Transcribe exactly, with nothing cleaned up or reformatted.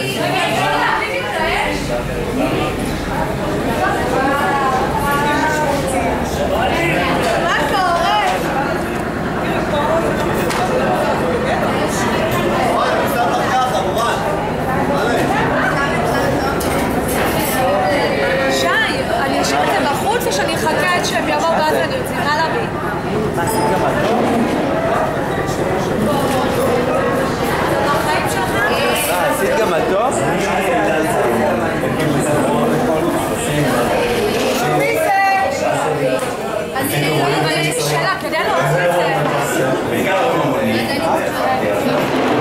שאני אחכה עד שהם יבואו ואז אני יוצאים, הלאה בי. מה עשית גם אדום? החיים שלך? אה, עשית גם אדום? מי זה? אני, אבל יש לי שאלה, כדי להוציא את זה.